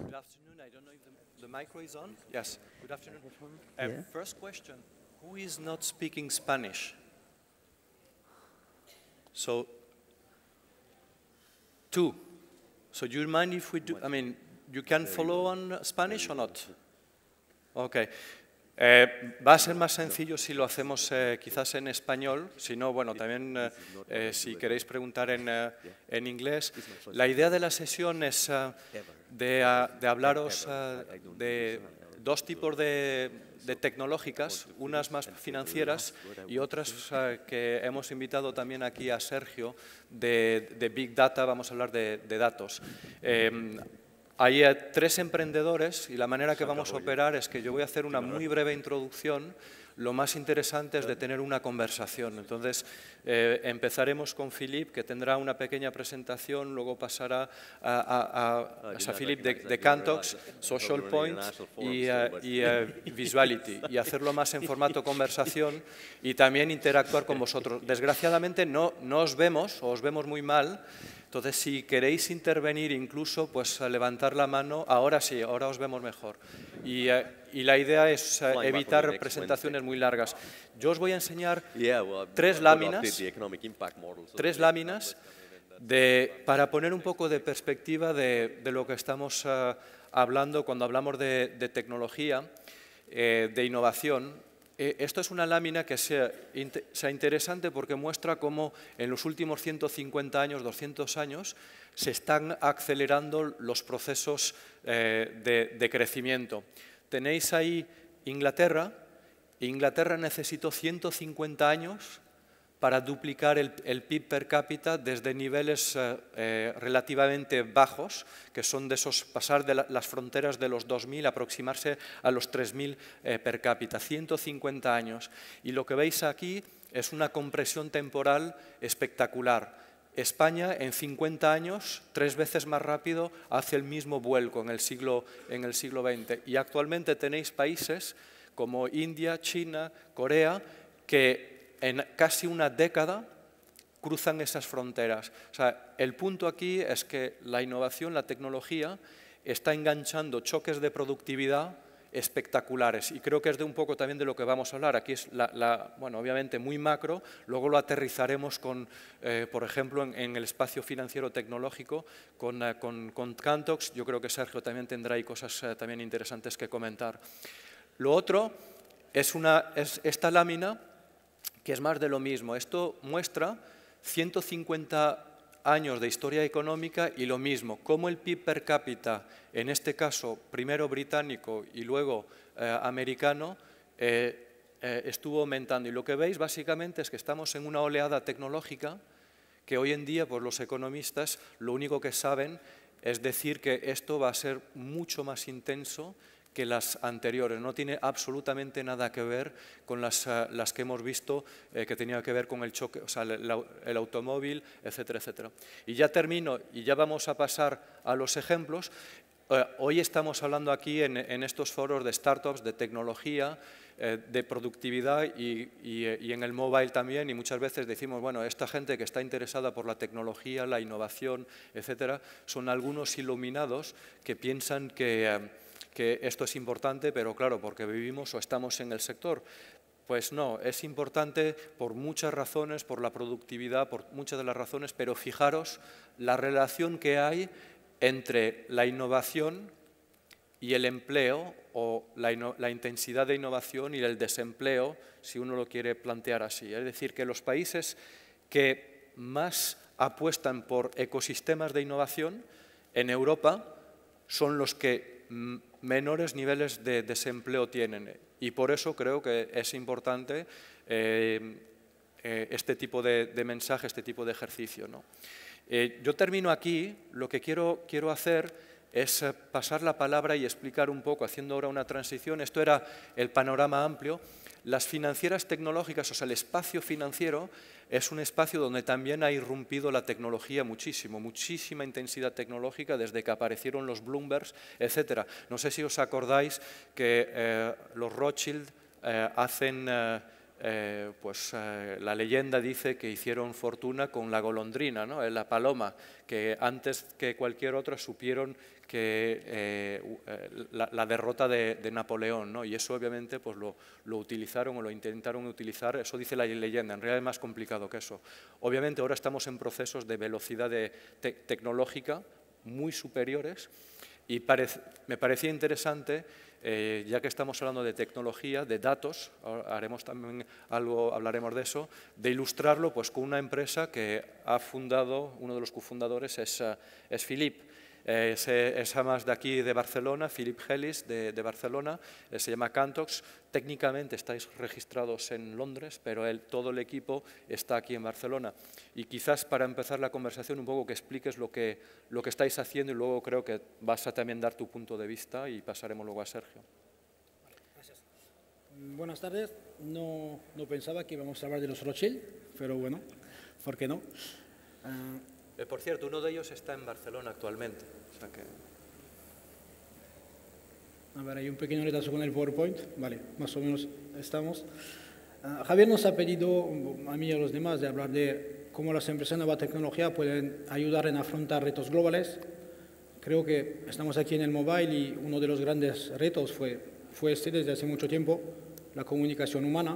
Good afternoon. I don't know if the micro is on. Yes. Good afternoon. Yeah. First question, who is not speaking Spanish? So, two. So do you mind if we do, I mean, you can follow on Spanish or not? Okay. Va a ser más sencillo si lo hacemos quizás en español, si no, bueno, también si queréis preguntar en inglés. La idea de la sesión es de hablaros de dos tipos de tecnológicas, unas más financieras y otras que hemos invitado también aquí a Sergio de Big Data, vamos a hablar de datos. Hay tres emprendedores y la manera que vamos a operar es que yo voy a hacer una muy breve introducción. Lo más interesante es de tener una conversación. Entonces, empezaremos con Philippe, que tendrá una pequeña presentación, luego pasará a Philippe de Cantox, Social Point y Visuality, y hacerlo más en formato conversación y también interactuar con vosotros. Desgraciadamente no os vemos, o os vemos muy mal. Entonces, si queréis intervenir incluso, pues levantar la mano. Ahora sí, ahora os vemos mejor. Y la idea es evitar presentaciones muy largas. Yo os voy a enseñar tres láminas para poner un poco de perspectiva de lo que estamos hablando cuando hablamos de tecnología, de innovación. Esto es una lámina que sea interesante porque muestra cómo en los últimos 150 años, 200 años, se están acelerando los procesos de crecimiento. Tenéis ahí Inglaterra. Inglaterra necesitó 150 años para duplicar el PIB per cápita desde niveles relativamente bajos, que son de esos, pasar de las fronteras de los 2.000, aproximarse a los 3.000 per cápita, 150 años. Y lo que veis aquí es una compresión temporal espectacular. España, en 50 años, 3 veces más rápido, hace el mismo vuelco en el siglo XX. Y actualmente tenéis países como India, China, Corea, que en casi una década cruzan esas fronteras. O sea, el punto aquí es que la innovación, la tecnología, está enganchando choques de productividad espectaculares. Y creo que es de un poco también de lo que vamos a hablar. Aquí es, bueno, obviamente muy macro, luego lo aterrizaremos con, por ejemplo, en el espacio financiero tecnológico, con Cantox. Yo creo que Sergio también tendrá ahí cosas también interesantes que comentar. Lo otro es esta lámina, que es más de lo mismo. Esto muestra 150 años de historia económica y lo mismo, cómo el PIB per cápita, en este caso primero británico y luego americano, estuvo aumentando. Y lo que veis básicamente es que estamos en una oleada tecnológica que hoy en día, pues, los economistas lo único que saben es decir que esto va a ser mucho más intenso que las anteriores. No tiene absolutamente nada que ver con las que hemos visto, que tenía que ver con el choque, o sea, el automóvil, etcétera, etcétera. Y ya termino, y ya vamos a pasar a los ejemplos. Hoy estamos hablando aquí en estos foros de startups, de tecnología, de productividad y en el mobile también, y muchas veces decimos, bueno, esta gente que está interesada por la tecnología, la innovación, etcétera, son algunos iluminados que piensan que esto es importante, pero claro, porque vivimos o estamos en el sector. Pues no, es importante por muchas razones, por la productividad, por muchas de las razones, pero fijaros la relación que hay entre la innovación y el empleo, o la intensidad de innovación y el desempleo, si uno lo quiere plantear así. Es decir, que los países que más apuestan por ecosistemas de innovación en Europa son los que menores niveles de desempleo tienen. Y por eso creo que es importante este tipo de mensaje, este tipo de ejercicio, ¿no? Yo termino aquí. Lo que quiero hacer es pasar la palabra y explicar un poco, haciendo ahora una transición. Esto era el panorama amplio. Las financieras tecnológicas, o sea, el espacio financiero, es un espacio donde también ha irrumpido la tecnología muchísimo, muchísima intensidad tecnológica desde que aparecieron los Bloombergs, etcétera. No sé si os acordáis que los Rothschild hacen la leyenda dice que hicieron fortuna con la golondrina, ¿no? La paloma, que antes que cualquier otra supieron que la derrota de Napoleón, ¿no? Y eso obviamente pues lo utilizaron o lo intentaron utilizar, eso dice la leyenda, en realidad es más complicado que eso. Obviamente ahora estamos en procesos de velocidad tecnológica muy superiores y me parecía interesante, ya que estamos hablando de tecnología, de datos, haremos también hablaremos de eso, de ilustrarlo pues con una empresa que ha fundado, uno de los cofundadores es Philippe. Es además de aquí de Barcelona, Philip Helis de Barcelona, se llama Cantox. Técnicamente estáis registrados en Londres, pero todo el equipo está aquí en Barcelona. Y quizás para empezar la conversación un poco que expliques lo que estáis haciendo y luego creo que vas a también dar tu punto de vista y pasaremos luego a Sergio. Gracias. Buenas tardes. No pensaba que íbamos a hablar de los Rothschild, pero bueno, ¿por qué no? Por cierto, uno de ellos está en Barcelona actualmente. O sea que... A ver, hay un pequeño retraso con el PowerPoint. Vale, más o menos estamos. Javier nos ha pedido, a mí y a los demás, de hablar de cómo las empresas de nueva tecnología pueden ayudar en afrontar retos globales. Creo que estamos aquí en el mobile y uno de los grandes retos fue este desde hace mucho tiempo, la comunicación humana.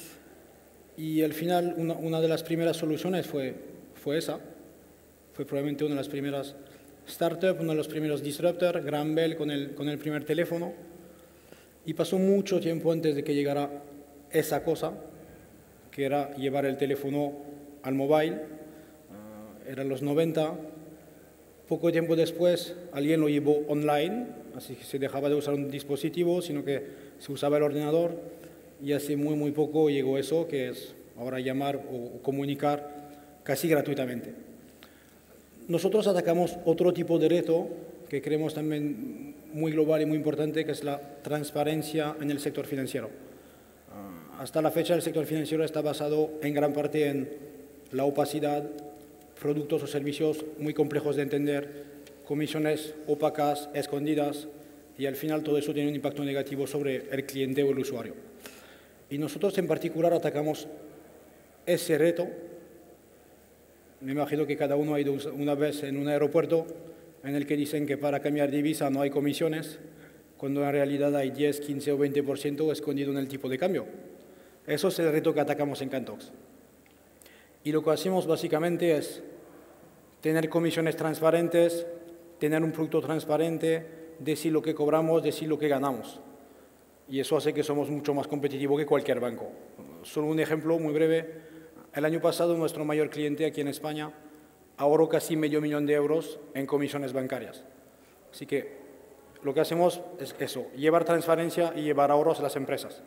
Y al final, una de las primeras soluciones fue esa. Fue probablemente una de las primeras startups, uno de los primeros disruptors, Graham Bell con el primer teléfono. Y pasó mucho tiempo antes de que llegara esa cosa, que era llevar el teléfono al mobile. Eran los 90. Poco tiempo después, alguien lo llevó online, así que se dejaba de usar un dispositivo, sino que se usaba el ordenador. Y hace muy poco llegó eso, que es ahora llamar o comunicar casi gratuitamente. Nosotros atacamos otro tipo de reto que creemos también muy global y muy importante, que es la transparencia en el sector financiero. Hasta la fecha el sector financiero está basado en gran parte en la opacidad, productos o servicios muy complejos de entender, comisiones opacas, escondidas, y al final todo eso tiene un impacto negativo sobre el cliente o el usuario. Y nosotros en particular atacamos ese reto. Me imagino que cada uno ha ido una vez en un aeropuerto en el que dicen que para cambiar divisa no hay comisiones, cuando en realidad hay 10, 15 o 20% escondido en el tipo de cambio. Eso es el reto que atacamos en Cantox. Y lo que hacemos básicamente es tener comisiones transparentes, tener un producto transparente, decir lo que cobramos, decir lo que ganamos. Y eso hace que somos mucho más competitivos que cualquier banco. Solo un ejemplo muy breve. El año pasado nuestro mayor cliente aquí en España ahorró casi $500,000 de euros en comisiones bancarias. Así que lo que hacemos es eso, llevar transparencia y llevar ahorros a las empresas.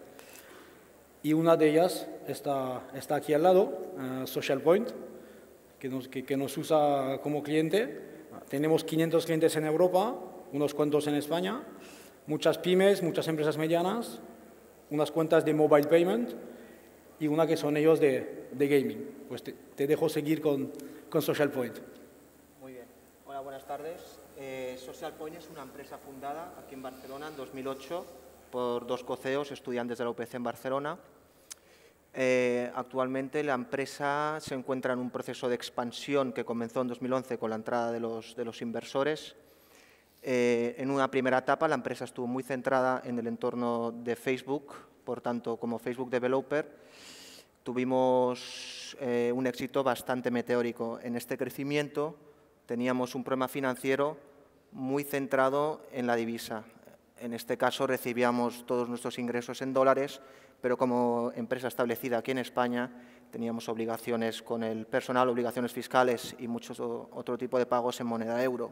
Y una de ellas está aquí al lado, Social Point, que nos usa como cliente. Tenemos 500 clientes en Europa, unos cuantos en España, muchas pymes, muchas empresas medianas, unas cuantas de mobile payment y una que son ellos de gaming. Pues te dejo seguir con Social Point. Muy bien. Hola, buenas tardes. Social Point es una empresa fundada aquí en Barcelona en 2008 por dos coceos, estudiantes de la UPC en Barcelona. Actualmente la empresa se encuentra en un proceso de expansión que comenzó en 2011 con la entrada de los inversores. En una primera etapa la empresa estuvo muy centrada en el entorno de Facebook, por tanto como Facebook Developer. Tuvimos un éxito bastante meteórico en este crecimiento. Teníamos un problema financiero muy centrado en la divisa. En este caso recibíamos todos nuestros ingresos en dólares, pero como empresa establecida aquí en España teníamos obligaciones con el personal, obligaciones fiscales y muchos otro tipo de pagos en moneda euro.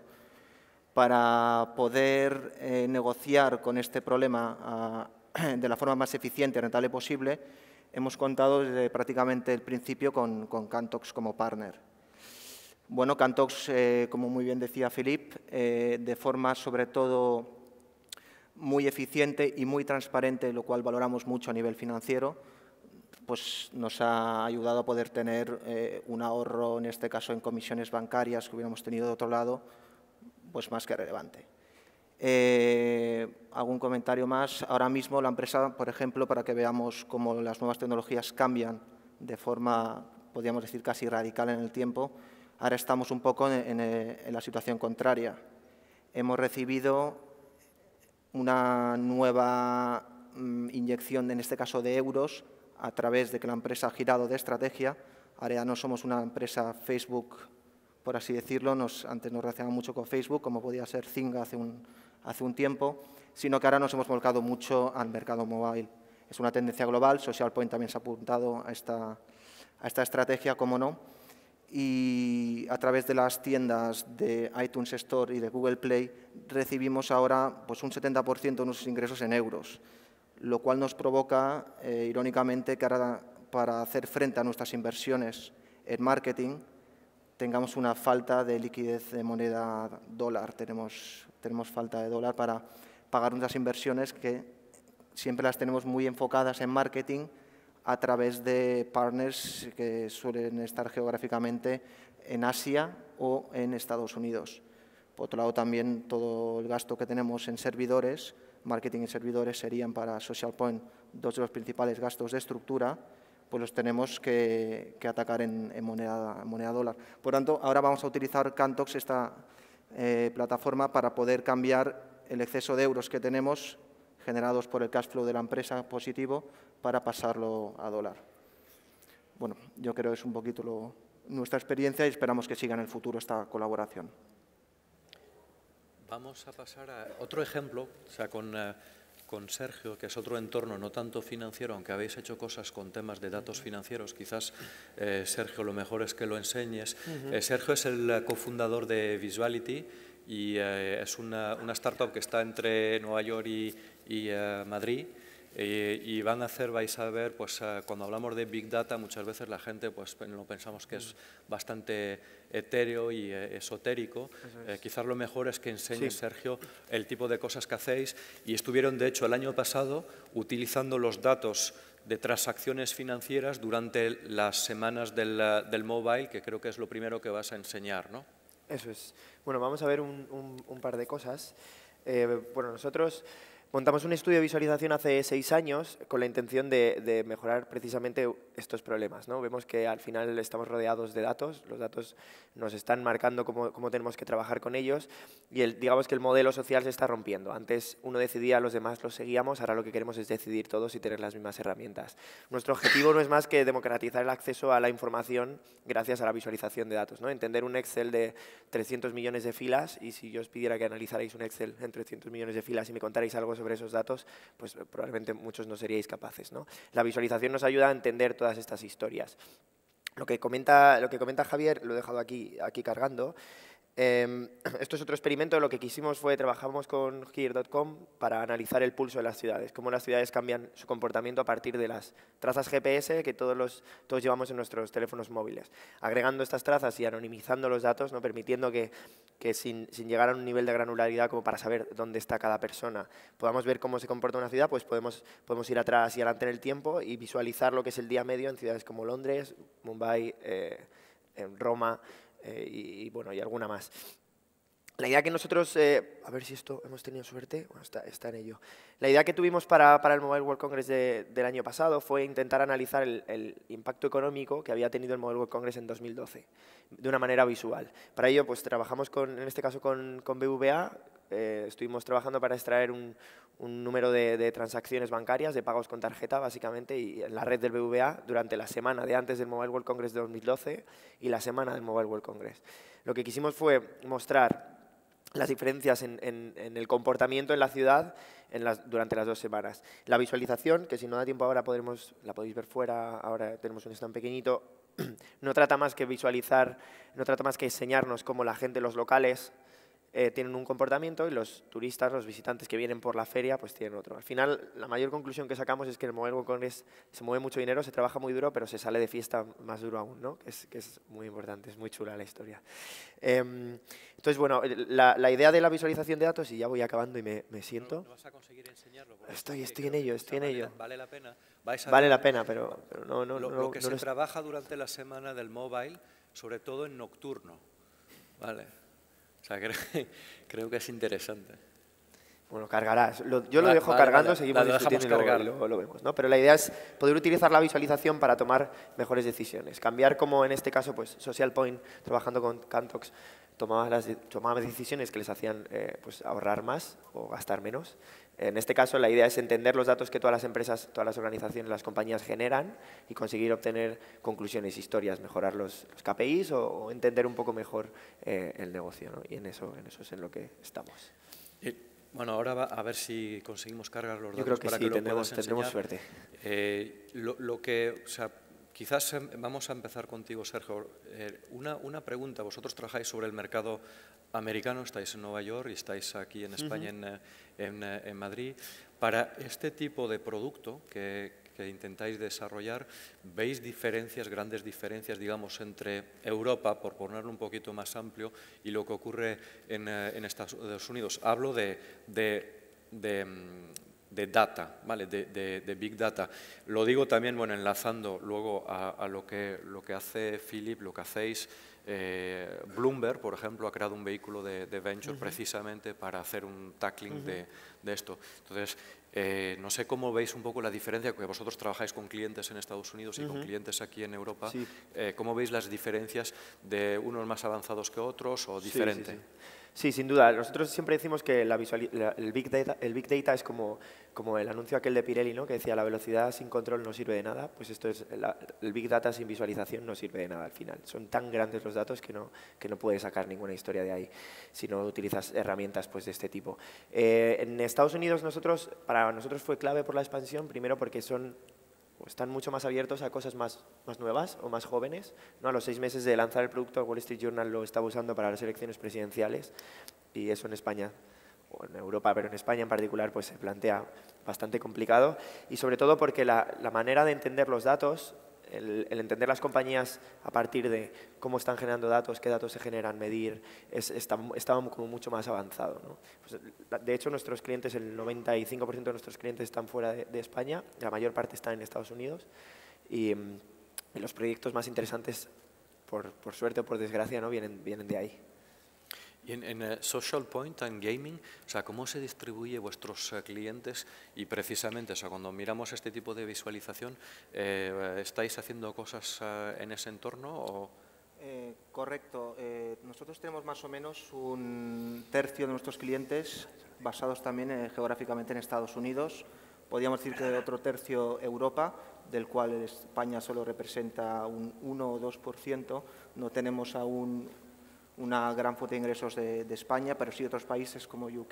Para poder negociar con este problema de la forma más eficiente y rentable posible, hemos contado desde prácticamente el principio con Cantox como partner. Bueno, Cantox, como muy bien decía Philippe, de forma sobre todo muy eficiente y muy transparente, lo cual valoramos mucho a nivel financiero, pues nos ha ayudado a poder tener un ahorro, en este caso en comisiones bancarias que hubiéramos tenido de otro lado, pues más que relevante. Algún comentario más. Ahora mismo la empresa, por ejemplo, para que veamos cómo las nuevas tecnologías cambian de forma, podríamos decir, casi radical en el tiempo, ahora estamos un poco en la situación contraria. Hemos recibido una nueva inyección, en este caso de euros, a través de que la empresa ha girado de estrategia. Ahora ya no somos una empresa Facebook, por así decirlo, antes nos relacionábamos mucho con Facebook, como podía ser Zynga hace un tiempo, sino que ahora nos hemos volcado mucho al mercado mobile. Es una tendencia global, SocialPoint también se ha apuntado a esta estrategia, como no, y a través de las tiendas de iTunes Store y de Google Play recibimos ahora pues, un 70% de nuestros ingresos en euros, lo cual nos provoca, irónicamente, que ahora para hacer frente a nuestras inversiones en marketing tengamos una falta de liquidez de moneda dólar. Tenemos falta de dólar para pagar nuestras inversiones, que siempre las tenemos muy enfocadas en marketing a través de partners que suelen estar geográficamente en Asia o en Estados Unidos. Por otro lado, también todo el gasto que tenemos en servidores, marketing y servidores serían para SocialPoint dos de los principales gastos de estructura, pues los tenemos que atacar en moneda dólar. Por tanto, ahora vamos a utilizar Cantox, esta plataforma, para poder cambiar el exceso de euros que tenemos generados por el cash flow de la empresa positivo para pasarlo a dólar. Bueno, yo creo que es un poquito nuestra experiencia y esperamos que siga en el futuro esta colaboración. Vamos a pasar a otro ejemplo, o sea, con Sergio, que es otro entorno no tanto financiero, aunque habéis hecho cosas con temas de datos financieros. Quizás, Sergio, lo mejor es que lo enseñes. Sergio es el cofundador de Visuality y es una startup que está entre Nueva York y Madrid. Y vais a ver, pues cuando hablamos de Big Data, muchas veces la gente pues lo pensamos que es bastante etéreo y esotérico. Quizás lo mejor es que enseñe, Sergio, el tipo de cosas que hacéis. Y estuvieron, de hecho, el año pasado utilizando los datos de transacciones financieras durante las semanas del mobile, que creo que es lo primero que vas a enseñar, ¿no? Eso es. Bueno, vamos a ver un par de cosas. Bueno, nosotros montamos un estudio de visualización hace 6 años con la intención de mejorar precisamente estos problemas, ¿no? Vemos que al final estamos rodeados de datos, los datos nos están marcando cómo tenemos que trabajar con ellos y digamos que el modelo social se está rompiendo. Antes uno decidía, los demás los seguíamos, ahora lo que queremos es decidir todos y tener las mismas herramientas. Nuestro objetivo no es más que democratizar el acceso a la información gracias a la visualización de datos, ¿no? Entender un Excel de 300 millones de filas, y si yo os pidiera que analizarais un Excel en 300 millones de filas y me contarais algo sobre esos datos, pues probablemente muchos no seríais capaces, ¿no? La visualización nos ayuda a entender todas estas historias. Lo que comenta Javier, lo he dejado aquí cargando. Esto es otro experimento. Lo que quisimos fue, trabajamos con Here.com para analizar el pulso de las ciudades, cómo las ciudades cambian su comportamiento a partir de las trazas GPS que todos llevamos en nuestros teléfonos móviles. Agregando estas trazas y anonimizando los datos, ¿no? Permitiendo que sin llegar a un nivel de granularidad como para saber dónde está cada persona, podamos ver cómo se comporta una ciudad, pues podemos ir atrás y adelante en el tiempo y visualizar lo que es el día medio en ciudades como Londres, Mumbai, en Roma, y alguna más. La idea que nosotros, a ver si esto hemos tenido suerte, bueno, está en ello. La idea que tuvimos para el Mobile World Congress del año pasado fue intentar analizar el impacto económico que había tenido el Mobile World Congress en 2012, de una manera visual. Para ello, pues trabajamos en este caso con BBVA. Estuvimos trabajando para extraer un número de transacciones bancarias, de pagos con tarjeta, básicamente, y en la red del BBVA durante la semana de antes del Mobile World Congress de 2012 y la semana del Mobile World Congress. Lo que quisimos fue mostrar las diferencias en el comportamiento en la ciudad durante las 2 semanas. La visualización, que si no da tiempo ahora la podéis ver fuera, ahora tenemos un stand pequeñito, no trata más que visualizar, no trata más que enseñarnos cómo la gente, los locales, tienen un comportamiento y los turistas, los visitantes que vienen por la feria, pues tienen otro. Al final, la mayor conclusión que sacamos es que en el Mobile World Congress se mueve mucho dinero, se trabaja muy duro, pero se sale de fiesta más duro aún, ¿no? Que es muy importante, es muy chula la historia. Entonces, bueno, la idea de la visualización de datos, y ya voy acabando y me siento. No vas a conseguir enseñarlo. Estoy en ello. Vale la pena. Vale la pena, pero no. Lo que se trabaja durante la semana del mobile, sobre todo en nocturno. Vale. O sea, creo que es interesante. Bueno, cargarás. Yo lo dejo vale, cargando, vale. seguimos Lo dejamos discutiendo y cargar. luego lo vemos, ¿no? Pero la idea es poder utilizar la visualización para tomar mejores decisiones. Cambiar como en este caso, pues Social Point, trabajando con Cantox, tomaba decisiones que les hacían pues, ahorrar más o gastar menos. En este caso, la idea es entender los datos que todas las empresas, todas las organizaciones, las compañías generan y conseguir obtener conclusiones, historias, mejorar los KPIs o entender un poco mejor el negocio, ¿no? Y en eso es en lo que estamos. Bueno, ahora a ver si conseguimos cargar los datos. Yo creo que para sí, que lo puedas tendremos enseñar. suerte. O sea, quizás vamos a empezar contigo, Sergio. Una pregunta. Vosotros trabajáis sobre el mercado americano, estáis en Nueva York y estáis aquí en España, en Madrid. Para este tipo de producto que intentáis desarrollar, ¿veis diferencias, grandes diferencias, digamos, entre Europa, por ponerlo un poquito más amplio, y lo que ocurre en Estados Unidos? Hablo de data, ¿vale? De Big Data. Lo digo también, bueno, enlazando luego a lo que hace Philip, lo que hacéis. Bloomberg, por ejemplo, ha creado un vehículo de venture precisamente para hacer un tackling de esto. Entonces, no sé cómo veis un poco la diferencia, porque vosotros trabajáis con clientes en Estados Unidos y con clientes aquí en Europa. Sí. ¿Cómo veis las diferencias de unos más avanzados que otros o diferente? Sí, sin duda. Nosotros siempre decimos que el Big Data es como el anuncio aquel de Pirelli, ¿no? Que decía la velocidad sin control no sirve de nada. Pues esto es el Big Data sin visualización no sirve de nada al final. Son tan grandes los datos que no puedes sacar ninguna historia de ahí si no utilizas herramientas pues, de este tipo. En Estados Unidos para nosotros fue clave por la expansión, primero porque están mucho más abiertos a cosas más nuevas o más jóvenes, ¿no? A los 6 meses de lanzar el producto, el Wall Street Journal lo estaba usando para las elecciones presidenciales y eso en España, o en Europa, pero en España en particular, pues se plantea bastante complicado y sobre todo porque la manera de entender los datos, el entender las compañías a partir de cómo están generando datos, qué datos se generan, medir, estaba como mucho más avanzado, ¿no? Pues, de hecho, nuestros clientes, el 95% de nuestros clientes están fuera de España, la mayor parte están en Estados Unidos y los proyectos más interesantes, por suerte o por desgracia, ¿no? vienen de ahí. Y en Social Point and Gaming, o sea, ¿cómo se distribuye vuestros clientes? Y precisamente, o sea, cuando miramos este tipo de visualización, ¿estáis haciendo cosas en ese entorno? ¿O? Correcto. Nosotros tenemos más o menos un tercio de nuestros clientes basados también geográficamente en Estados Unidos. Podríamos decir que otro tercio Europa, del cual España solo representa un 1 o 2%. No tenemos aún una gran fuente de ingresos de España, pero sí otros países como UK,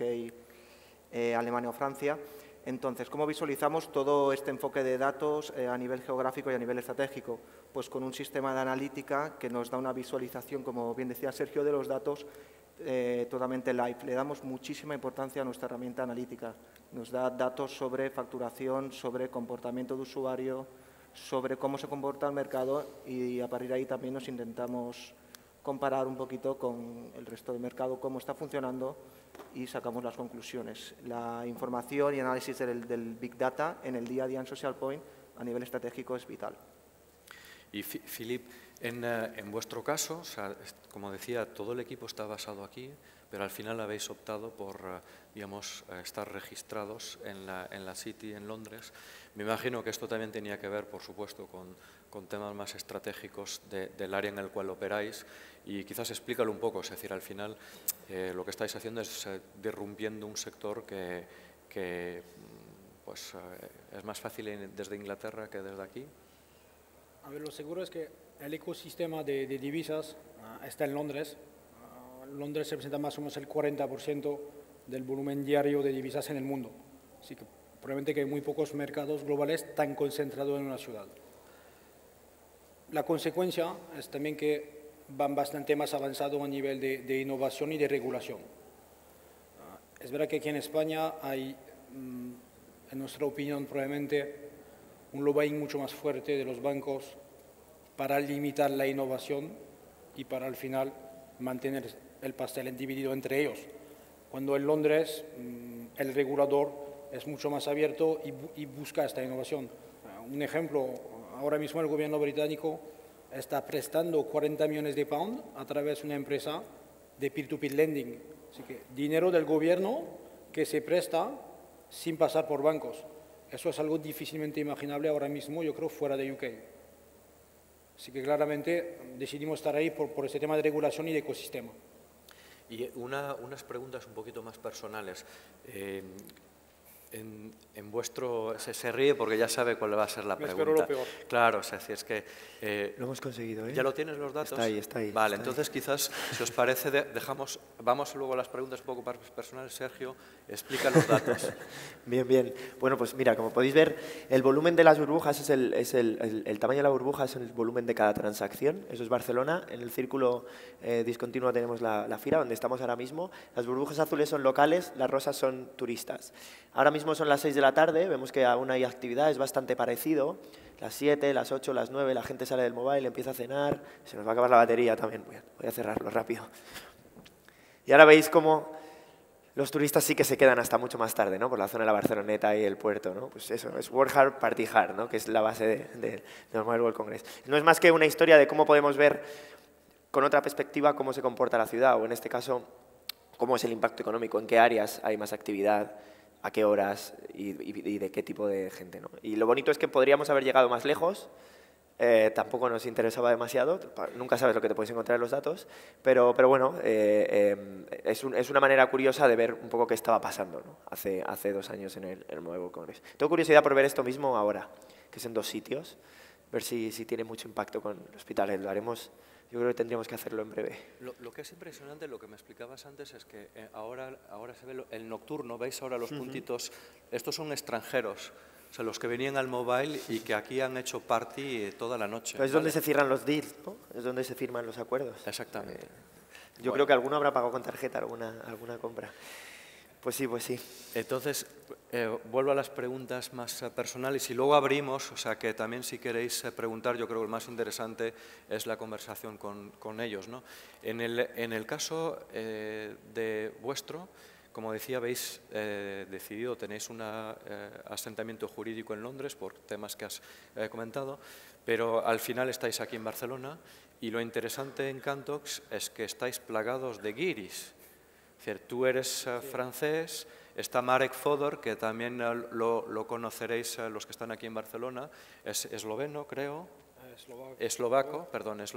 Alemania o Francia. Entonces, ¿cómo visualizamos todo este enfoque de datos a nivel geográfico y a nivel estratégico? Pues con un sistema de analítica que nos da una visualización, como bien decía Sergio, de los datos totalmente live. Le damos muchísima importancia a nuestra herramienta analítica. Nos da datos sobre facturación, sobre comportamiento de usuario, sobre cómo se comporta el mercado y a partir de ahí también nos intentamos comparar un poquito con el resto del mercado, cómo está funcionando y sacamos las conclusiones. La información y análisis del Big Data en el día a día en Social Point a nivel estratégico es vital. Y Philip, en vuestro caso, o sea, como decía, todo el equipo está basado aquí, pero al final habéis optado por, digamos, estar registrados en la City, en Londres. Me imagino que esto también tenía que ver, por supuesto, con temas más estratégicos del área en el cual operáis. Y quizás explícalo un poco, es decir, al final lo que estáis haciendo es derrumpiendo un sector que pues, es más fácil desde Inglaterra que desde aquí. A ver, lo seguro es que el ecosistema de divisas está en Londres. Londres representa más o menos el 40% del volumen diario de divisas en el mundo. Así que probablemente que hay muy pocos mercados globales tan concentrados en una ciudad. La consecuencia es también que van bastante más avanzados a nivel de innovación y de regulación. Es verdad que aquí en España hay, en nuestra opinión, probablemente un lobbying mucho más fuerte de los bancos para limitar la innovación y para al final mantener el pastel dividido entre ellos. Cuando en Londres el regulador es mucho más abierto y busca esta innovación. Un ejemplo, ahora mismo el gobierno británico está prestando 40 millones de pounds a través de una empresa de peer-to-peer lending. Así que dinero del gobierno que se presta sin pasar por bancos. Eso es algo difícilmente imaginable ahora mismo, yo creo, fuera de UK. Así que claramente decidimos estar ahí por ese tema de regulación y de ecosistema. Y unas preguntas un poquito más personales. En vuestro... Se ríe porque ya sabe cuál va a ser la pregunta. Espero lo peor. Claro, o sea, si es que... Lo hemos conseguido, ¿eh? ¿Ya lo tienes los datos? Está ahí, está ahí. Vale, está entonces ahí. quizás, si os parece, vamos luego a las preguntas un poco más personales. Sergio, explica los datos. Bien, bien. Bueno, pues mira, como podéis ver, el volumen de las burbujas el tamaño de la burbuja es el volumen de cada transacción. Eso es Barcelona. En el círculo discontinuo tenemos la fira, donde estamos ahora mismo. Las burbujas azules son locales, las rosas son turistas. Ahora mismo son las 6 de la tarde, vemos que aún hay actividad, es bastante parecido. Las 7, las 8, las 9, la gente sale del móvil, empieza a cenar, se nos va a acabar la batería también. Voy a cerrarlo rápido. Y ahora veis cómo los turistas sí que se quedan hasta mucho más tarde, ¿no? Por la zona de la Barceloneta y el puerto, ¿no? Pues eso, es Work Hard, Party Hard, ¿no? Que es la base del Mobile World Congress. No es más que una historia de cómo podemos ver con otra perspectiva cómo se comporta la ciudad, o en este caso, cómo es el impacto económico, en qué áreas hay más actividad, a qué horas y de qué tipo de gente, ¿no? Y lo bonito es que podríamos haber llegado más lejos, tampoco nos interesaba demasiado, nunca sabes lo que te puedes encontrar en los datos, pero bueno, es una manera curiosa de ver un poco qué estaba pasando, ¿no? hace 2 años en el Mobile World Congress. Tengo curiosidad por ver esto mismo ahora, que es en 2 sitios, ver si tiene mucho impacto con los hospitales. Lo haremos, yo creo que tendríamos que hacerlo en breve. Lo que es impresionante, lo que me explicabas antes, es que ahora se ve el nocturno, veis ahora los puntitos, estos son extranjeros, o sea, los que venían al mobile y que aquí han hecho party toda la noche. Pero es donde se cierran los deals, ¿no? Es donde se firman los acuerdos. Exactamente. Yo creo que alguno habrá pagado con tarjeta alguna compra. Pues sí, pues sí. Entonces, vuelvo a las preguntas más personales y luego abrimos, o sea que también si queréis preguntar, yo creo que lo más interesante es la conversación con ellos, ¿no? En el caso de vuestro, como decía, habéis decidido, tenéis un asentamiento jurídico en Londres por temas que has comentado, pero al final estáis aquí en Barcelona y lo interesante en Cantox es que estáis plagados de guiris. Es decir, tú eres francés, está Marek Fodor, que también lo conoceréis los que están aquí en Barcelona, es esloveno, creo, eslovaco.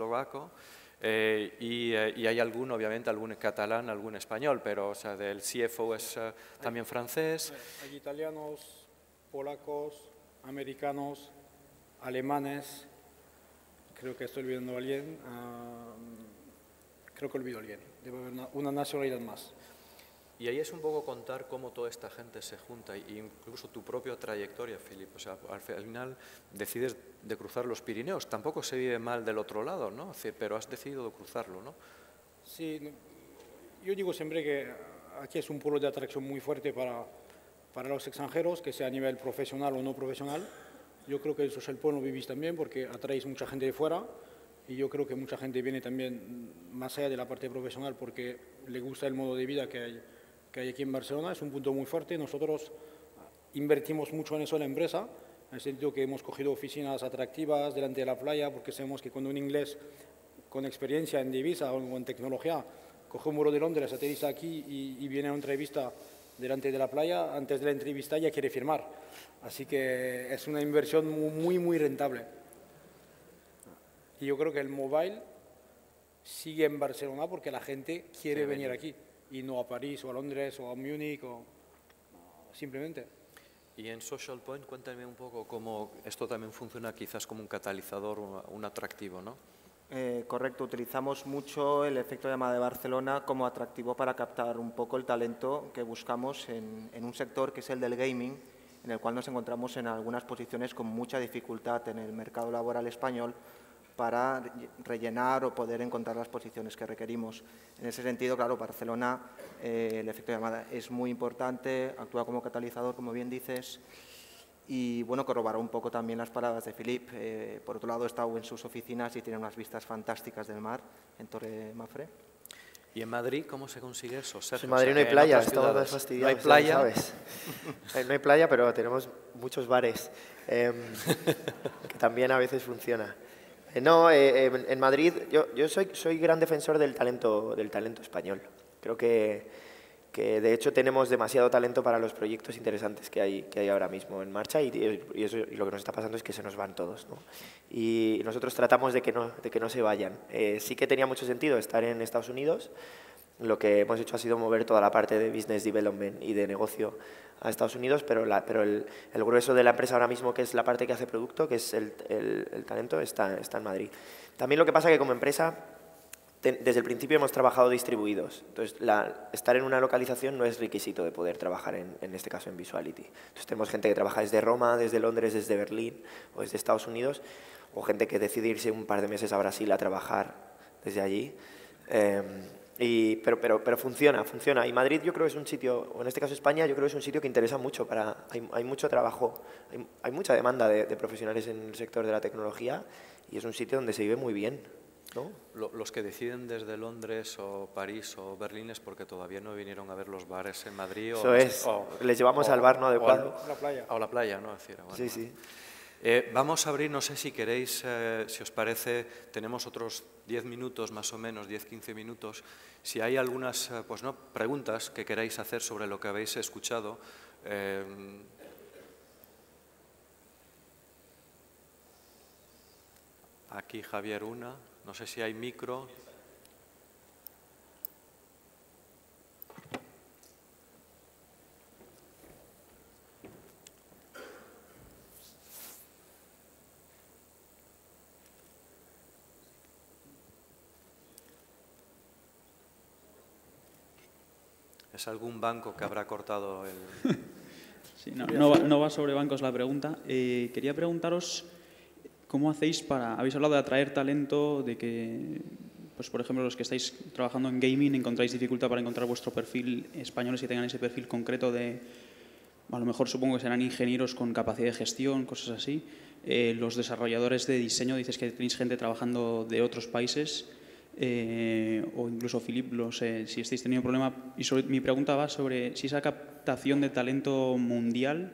Y hay algún, obviamente, algún catalán, algún español, pero o sea, del CFO es también francés. Hay italianos, polacos, americanos, alemanes, creo que estoy olvidando a alguien, creo que olvido a alguien, debe haber una nacionalidad más. Y ahí es un poco contar cómo toda esta gente se junta, e incluso tu propia trayectoria, Philip. O sea, al final decides de cruzar los Pirineos. Tampoco se vive mal del otro lado, ¿no? Es decir, pero has decidido cruzarlo, ¿no? Sí, yo digo siempre que aquí es un polo de atracción muy fuerte para los extranjeros, que sea a nivel profesional o no profesional. Yo creo que el Social Point lo vivís también porque atraéis mucha gente de fuera y yo creo que mucha gente viene también más allá de la parte profesional porque le gusta el modo de vida que hay aquí en Barcelona. Es un punto muy fuerte. Nosotros invertimos mucho en eso en la empresa, en el sentido que hemos cogido oficinas atractivas delante de la playa porque sabemos que cuando un inglés con experiencia en divisa o en tecnología coge un vuelo de Londres, aterriza aquí y viene a una entrevista delante de la playa, antes de la entrevista ya quiere firmar. Así que es una inversión muy, muy rentable. Y yo creo que el mobile sigue en Barcelona porque la gente quiere venir aquí y no a París o a Londres o a Múnich o simplemente. Y en Social Point, cuéntame un poco cómo esto también funciona quizás como un catalizador, un atractivo, ¿no? Correcto, utilizamos mucho el efecto llamada de Barcelona como atractivo para captar un poco el talento que buscamos en un sector que es el del gaming, en el cual nos encontramos en algunas posiciones con mucha dificultad en el mercado laboral español para rellenar o poder encontrar las posiciones que requerimos. En ese sentido, claro, Barcelona, el efecto llamada es muy importante, actúa como catalizador, como bien dices, y bueno, corroborará un poco también las palabras de Philip. Por otro lado, he estado en sus oficinas y tiene unas vistas fantásticas del mar en Torre Mafre. ¿Y en Madrid cómo se consigue eso, Sergio? En Madrid no hay playa, estamos más fastidiados. No hay playa, ¿sabes? No hay playa, pero tenemos muchos bares, que también a veces funciona. En Madrid yo soy gran defensor del talento español. Creo que que de hecho tenemos demasiado talento para los proyectos interesantes que hay ahora mismo en marcha y lo que nos está pasando es que se nos van todos, ¿no? Y nosotros tratamos de que no se vayan. Sí que tenía mucho sentido estar en Estados Unidos. Lo que hemos hecho ha sido mover toda la parte de business development y de negocio a Estados Unidos, pero el grueso de la empresa ahora mismo, que es la parte que hace producto, que es el talento, está en Madrid. También lo que pasa es que como empresa, desde el principio hemos trabajado distribuidos. Entonces, estar en una localización no es requisito de poder trabajar, en este caso, en Visuality. Entonces, tenemos gente que trabaja desde Roma, desde Londres, desde Berlín o desde Estados Unidos, o gente que decide irse un par de meses a Brasil a trabajar desde allí. Pero funciona. Y Madrid yo creo que es un sitio, o en este caso España, yo creo que es un sitio que interesa mucho. Hay mucho trabajo, hay mucha demanda de profesionales en el sector de la tecnología y es un sitio donde se vive muy bien, ¿no? Los que deciden desde Londres o París o Berlín es porque todavía no vinieron a ver los bares en Madrid. Eso es, les llevamos al bar no adecuado. O la playa, ¿no? Es decir, bueno, sí, sí. Vamos a abrir, no sé si queréis, si os parece, tenemos otros 10 minutos más o menos, 10-15 minutos. Si hay algunas preguntas que queráis hacer sobre lo que habéis escuchado. Aquí Javier una, no sé si hay micro. ¿Es algún banco que habrá cortado el...? Sí, no va sobre bancos la pregunta. Quería preguntaros cómo hacéis habéis hablado de atraer talento, de que, pues por ejemplo, los que estáis trabajando en gaming encontráis dificultad para encontrar vuestro perfil, españoles que tengan ese perfil concreto de, a lo mejor supongo que serán ingenieros con capacidad de gestión, cosas así. Los desarrolladores de diseño, dices que tenéis gente trabajando de otros países. O incluso Philip, si estáis teniendo problema. Y mi pregunta va sobre si esa captación de talento mundial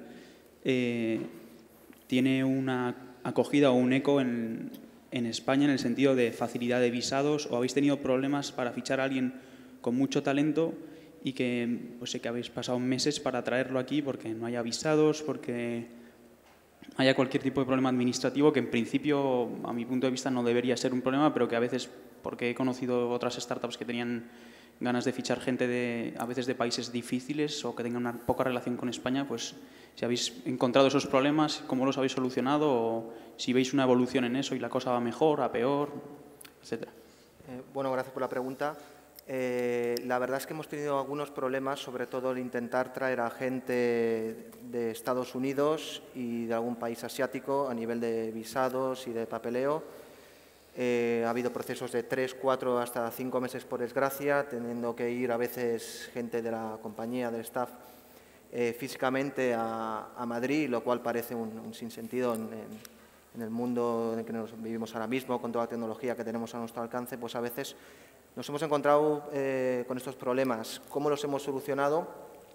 tiene una acogida o un eco en España en el sentido de facilidad de visados, o habéis tenido problemas para fichar a alguien con mucho talento y que pues sé que habéis pasado meses para traerlo aquí porque no haya visados, porque haya cualquier tipo de problema administrativo que en principio, a mi punto de vista, no debería ser un problema, pero que a veces, porque he conocido otras startups que tenían ganas de fichar gente a veces de países difíciles o que tengan una poca relación con España, pues si habéis encontrado esos problemas, cómo los habéis solucionado o si veis una evolución en eso y la cosa va mejor, a peor, etcétera. Bueno, gracias por la pregunta. La verdad es que hemos tenido algunos problemas, sobre todo el intentar traer a gente de Estados Unidos y de algún país asiático a nivel de visados y de papeleo. Ha habido procesos de 3, 4, hasta 5 meses, por desgracia, teniendo que ir a veces gente de la compañía, del staff, físicamente a Madrid, lo cual parece un sinsentido en el mundo en el que nos vivimos ahora mismo, con toda la tecnología que tenemos a nuestro alcance. Pues a veces nos hemos encontrado con estos problemas. ¿Cómo los hemos solucionado?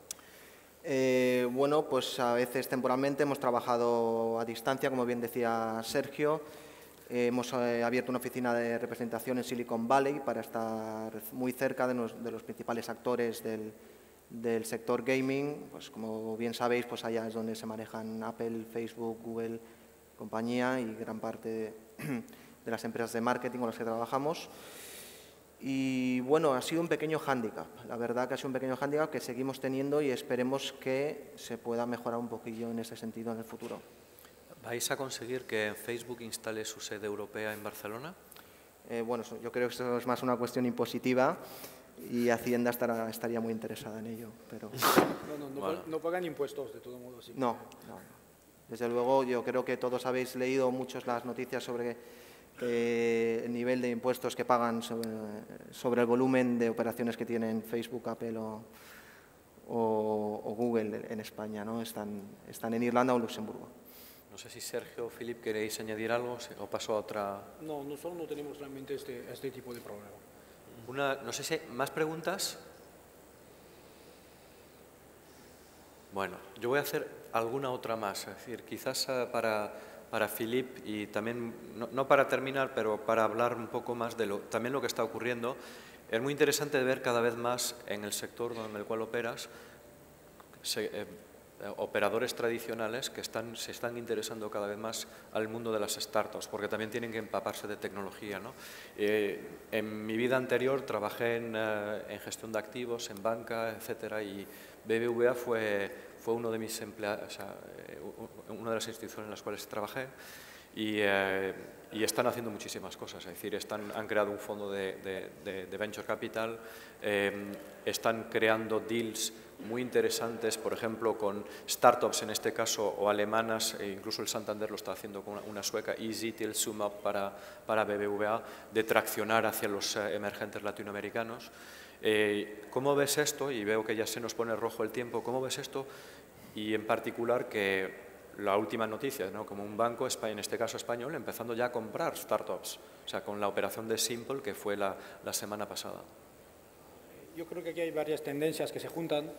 Bueno, pues a veces temporalmente hemos trabajado a distancia, como bien decía Sergio. Hemos abierto una oficina de representación en Silicon Valley para estar muy cerca de los principales actores del sector gaming. Pues como bien sabéis, pues allá es donde se manejan Apple, Facebook, Google, compañía y gran parte de las empresas de marketing con las que trabajamos. Y bueno, ha sido un pequeño hándicap, la verdad que ha sido un pequeño hándicap que seguimos teniendo y esperemos que se pueda mejorar un poquillo en ese sentido en el futuro. ¿Vais a conseguir que Facebook instale su sede europea en Barcelona? Bueno, yo creo que eso es más una cuestión impositiva y Hacienda estaría muy interesada en ello. Pero... No pagan impuestos, de todo modo. Sí. No. Desde luego, yo creo que todos habéis leído muchos las noticias sobre el nivel de impuestos que pagan sobre el volumen de operaciones que tienen Facebook, Apple o Google en España, ¿no? Están en Irlanda o en Luxemburgo. No sé si Sergio o Philip queréis añadir algo o paso a otra. No, nosotros no tenemos realmente este tipo de problema. No sé si más preguntas. Bueno, yo voy a hacer alguna otra más, es decir, quizás para Philip y también, no para terminar, pero para hablar un poco más de también lo que está ocurriendo. Es muy interesante ver cada vez más en el sector en el cual operas operadores tradicionales que se están interesando cada vez más al mundo de las startups, porque también tienen que empaparse de tecnología, ¿no? En mi vida anterior trabajé en gestión de activos, en banca, etcétera, y BBVA fue uno de mis empleados, o sea, una de las instituciones en las cuales trabajé, y están haciendo muchísimas cosas, es decir, han creado un fondo de venture capital, están creando deals muy interesantes, por ejemplo, con startups en este caso, o alemanas, e incluso el Santander lo está haciendo con una sueca, EasyTel, SumUp para BBVA, de traccionar hacia los emergentes latinoamericanos. ¿Cómo ves esto? Y veo que ya se nos pone rojo el tiempo. ¿Cómo ves esto? Y en particular que la última noticia, ¿no? Como un banco, en este caso español, empezando ya a comprar startups, o sea, con la operación de Simple que fue la semana pasada. Yo creo que aquí hay varias tendencias que se juntan.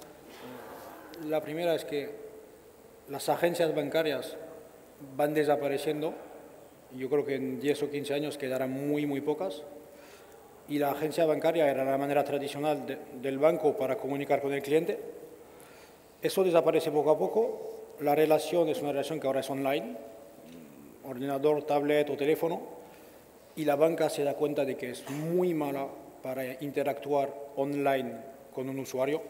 La primera es que las agencias bancarias van desapareciendo. Yo creo que en 10 o 15 años quedarán muy pocas. Y la agencia bancaria era la manera tradicional del banco para comunicar con el cliente. Eso desaparece poco a poco. La relación es una relación que ahora es online, ordenador, tablet o teléfono. Y la banca se da cuenta de que es muy mala para interactuar online con un usuario,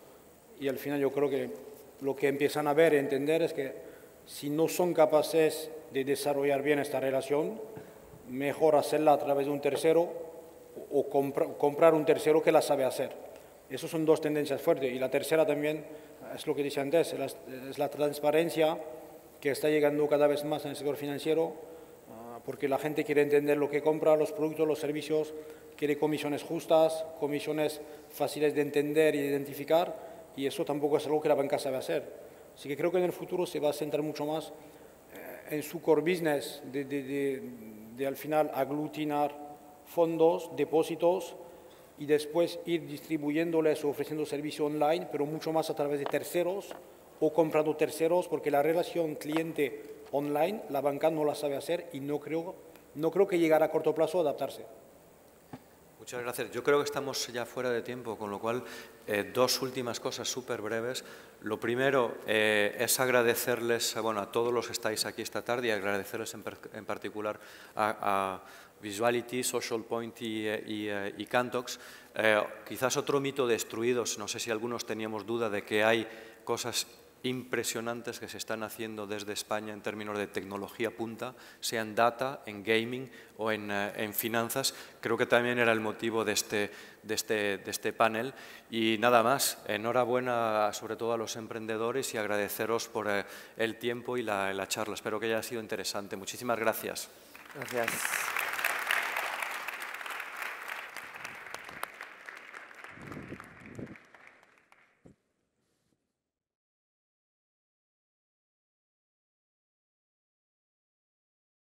y al final yo creo que lo que empiezan a ver y entender es que si no son capaces de desarrollar bien esta relación, mejor hacerla a través de un tercero o comprar un tercero que la sabe hacer. Esas son dos tendencias fuertes, y la tercera también es lo que decía antes, es la transparencia que está llegando cada vez más en el sector financiero, porque la gente quiere entender lo que compra, los productos, los servicios, quiere comisiones justas, comisiones fáciles de entender y de identificar, y eso tampoco es algo que la banca sabe hacer. Así que creo que en el futuro se va a centrar mucho más en su core business de al final aglutinar fondos, depósitos, y después ir distribuyéndoles o ofreciendo servicio online, pero mucho más a través de terceros o comprando terceros, porque la relación cliente online, la banca no la sabe hacer, y no creo que llegará a corto plazo a adaptarse. Muchas gracias. Yo creo que estamos ya fuera de tiempo, con lo cual dos últimas cosas súper breves. Lo primero es agradecerles a todos los que estáis aquí esta tarde, y agradecerles en particular a Visuality, Social Point y Cantox. Quizás otro mito destruido, no sé si algunos teníamos duda de que hay cosas impresionantes que se están haciendo desde España en términos de tecnología punta, sea en data, en gaming o en finanzas. Creo que también era el motivo de este panel. Y nada más, enhorabuena sobre todo a los emprendedores, y agradeceros por el tiempo y la charla. Espero que haya sido interesante. Muchísimas gracias. Gracias.